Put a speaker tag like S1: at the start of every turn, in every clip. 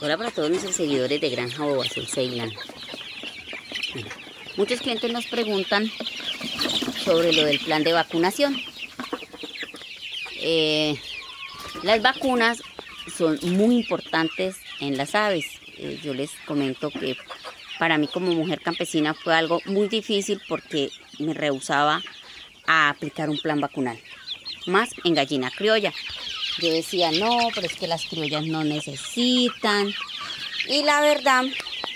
S1: Hola para todos nuestros seguidores de Granja Bobo Azul Ceilán. Muchos clientes nos preguntan sobre lo del plan de vacunación. Las vacunas son muy importantes en las aves. Yo les comento que para mí como mujer campesina fue algo muy difícil porque me rehusaba a aplicar un plan vacunal, más en gallina criolla. Yo decía, no, pero es que las criollas no necesitan. Y la verdad,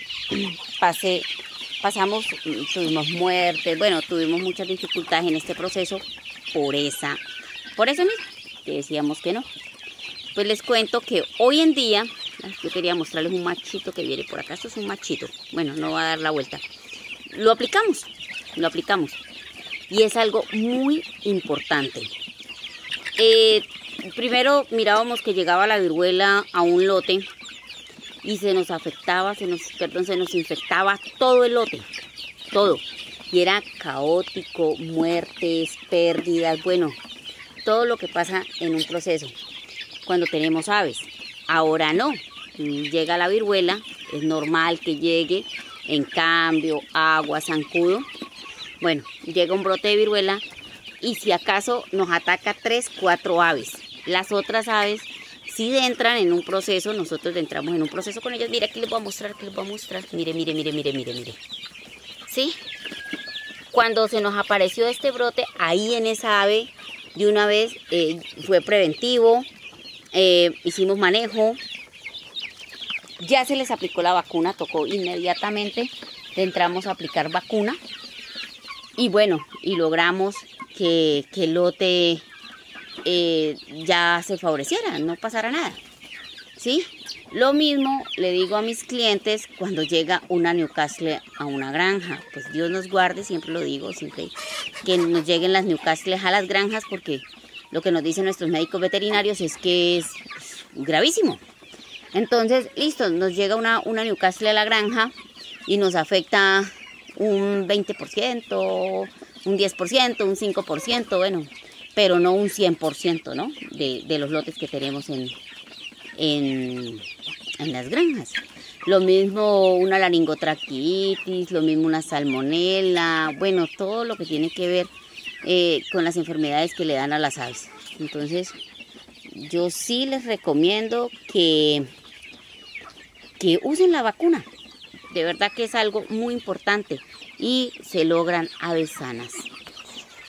S1: tuvimos muertes, bueno, tuvimos muchas dificultades en este proceso por eso mismo, que decíamos que no. Pues les cuento que hoy en día, yo quería mostrarles un machito que viene por acá. Esto es un machito, bueno, no va a dar la vuelta. Lo aplicamos. Y es algo muy importante. Primero mirábamos que llegaba la viruela a un lote y se nos infectaba todo el lote, todo. Y era caótico, muertes, pérdidas, bueno, todo lo que pasa en un proceso cuando tenemos aves. Ahora no, llega la viruela, es normal que llegue, en cambio, agua, zancudo. Bueno, llega un brote de viruela y si acaso nos ataca 3, 4 aves. Las otras aves sí entran en un proceso, nosotros entramos en un proceso con ellas. Mira, aquí les voy a mostrar, Mire. ¿Sí? Cuando se nos apareció este brote, ahí en esa ave, de una vez fue preventivo, hicimos manejo, ya se les aplicó la vacuna, tocó inmediatamente, le entramos a aplicar vacuna y bueno, y logramos que el lote ya se favoreciera, no pasara nada, ¿sí? Lo mismo le digo a mis clientes cuando llega una Newcastle a una granja. Pues Dios nos guarde, siempre lo digo, siempre que nos lleguen las Newcastle a las granjas, porque lo que nos dicen nuestros médicos veterinarios es que es gravísimo. Entonces, listo, nos llega una Newcastle a la granja y nos afecta un 20%, un 10%, un 5%, bueno, pero no un 100%, ¿no? De los lotes que tenemos en las granjas. Lo mismo una laringotraquitis, lo mismo una salmonela, bueno, todo lo que tiene que ver con las enfermedades que le dan a las aves. Entonces, yo sí les recomiendo que usen la vacuna. De verdad que es algo muy importante y se logran aves sanas.